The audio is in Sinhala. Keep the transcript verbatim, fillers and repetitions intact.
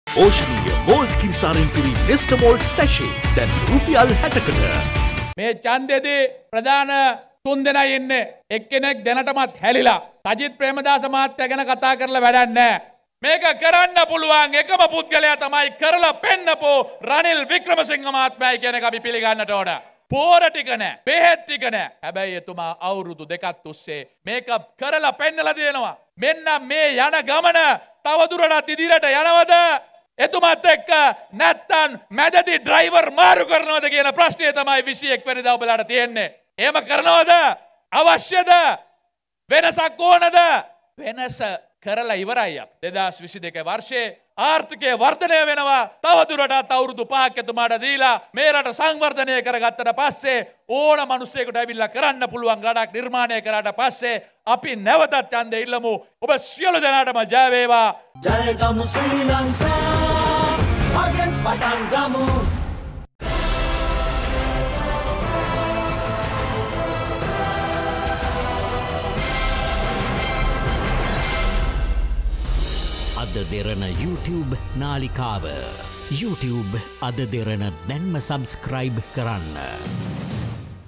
ඕෂණීය මෝල්ට් කිරිසාරෙන් පිරි නෙස්ටා මෝල්ට් සැෂේ දැන් රුපියල් හැටකට. මේ ඡන්දෙදී ප්‍රධාන තුන් දෙනා ඉන්නේ. එක්කෙනෙක් දැනටමත් හැලිලා. සජිත් ප්‍රේමදාස මහත්තයා ගැන කතා කරලා වැඩක් නැහැ. මේක කරන්න පුළුවන් එකම පුද්ගලයා තමයි කරලා පෙන්නපෝ රනිල් වික්‍රමසිංහ මහත්මයායි කියන එක අපි පිළිගන්නට ඕන. පෝර ටික නෑ, බෙහෙත් ටික නෑ. හැබැයි එතුමා අවුරුදු දෙකක් තිස්සේ මේක කරලා පෙන්නලා දෙනවා. මෙන්න මේ යන ගමන තවදුරටත් ඉදිරියට යනවද? එතුමාත් එක්ක නැත්තම් මැදදී ඩ්‍රයිවර් මාරු කරනවද කියන ප්‍රශ්නය තමයි විසි එක් වෙනිදා ඔබලාට තියෙන්නේ. එහෙම කරනවද? අවශ්‍යද? වෙනසක් ඕනද? වෙනස කරලා ඉවරයි. දෙදාස් විසි දෙක වර්ෂයේ ආර්ථිකය වර්ධනය වෙනවා. තවදුරටත් අවුරුදු පහක් එතුමාට දීලා මේ රට සංවර්ධනය කරගත්තට පස්සේ ඕන මිනිස්සෙකුට ඇවිල්ලා කරන්න පුළුවන් ගඩක් නිර්මාණය කරාට පස්සේ අපි නැවතත් ඡන්දය ඉල්ලමු. ඔබ සියලු දෙනාටම ජය වේවා. ජය ගමු ශ්‍රී ලංකා. මගෙන් පටන් ගමු. අද දෙරණ YouTube නාලිකාව YouTube අද දෙරණ දැන්ම සබස්ක්‍රයිබ් කරන්න.